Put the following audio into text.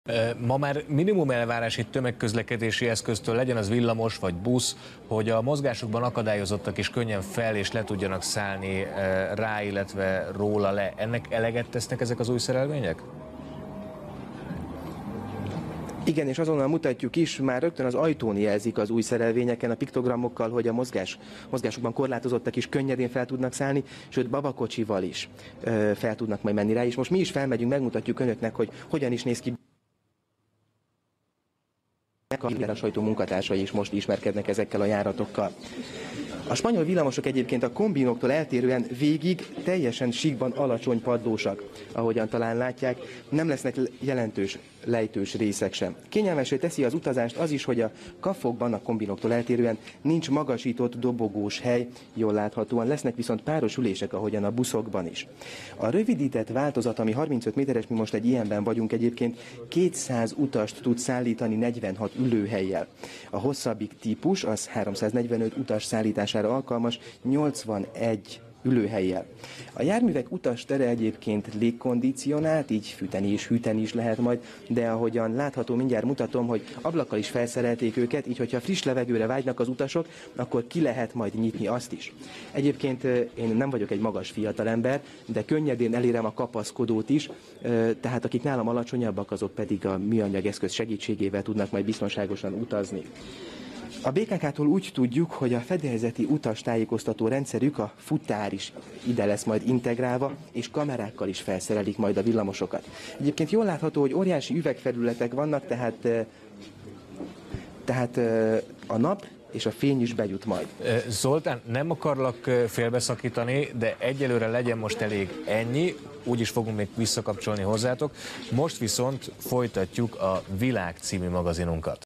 Ma már minimum elvárás egy tömegközlekedési eszköztől, legyen az villamos vagy busz, hogy a mozgásukban akadályozottak is könnyen fel és le tudjanak szállni rá, illetve róla le. Ennek eleget tesznek ezek az új szerelvények? Igen, és azonnal mutatjuk is, már rögtön az ajtón jelzik az új szerelvényeken a piktogramokkal, hogy a mozgásukban korlátozottak is könnyedén fel tudnak szállni, sőt babakocsival is fel tudnak majd menni rá, és most mi is felmegyünk, megmutatjuk önöknek, hogy hogyan is néz ki. A sajtó munkatársai is most ismerkednek ezekkel a járatokkal. A spanyol villamosok egyébként a kombinoktól eltérően végig teljesen síkban alacsony padlósak. Ahogyan talán látják, nem lesznek jelentős lejtős részek sem. Kényelmesé teszi az utazást az is, hogy a kafokban a kombinoktól eltérően nincs magasított dobogós hely, jól láthatóan lesznek viszont páros ülések, ahogyan a buszokban is. A rövidített változat, ami 35 méteres, mi most egy ilyenben vagyunk egyébként, 200 utast tud szállítani 46 ülőhellyel. A hosszabbik típus, az 345 utas szállítására alkalmas, 81 ülőhellyel. A járművek utastere egyébként légkondicionált, így fűteni és hűteni is lehet majd, de ahogyan látható, mindjárt mutatom, hogy ablakkal is felszerelték őket, így hogyha friss levegőre vágynak az utasok, akkor ki lehet majd nyitni azt is. Egyébként én nem vagyok egy magas fiatalember, de könnyedén elérem a kapaszkodót is, tehát akik nálam alacsonyabbak, azok pedig a műanyag eszköz segítségével tudnak majd biztonságosan utazni. A BKK-tól úgy tudjuk, hogy a fedélzeti utastájékoztató rendszerük, a futár is ide lesz majd integrálva, és kamerákkal is felszerelik majd a villamosokat. Egyébként jól látható, hogy óriási üvegfelületek vannak, tehát a nap és a fény is bejut majd. Zoltán, nem akarlak félbeszakítani, de egyelőre legyen most elég ennyi, úgyis fogunk még visszakapcsolni hozzátok. Most viszont folytatjuk a Világ című magazinunkat.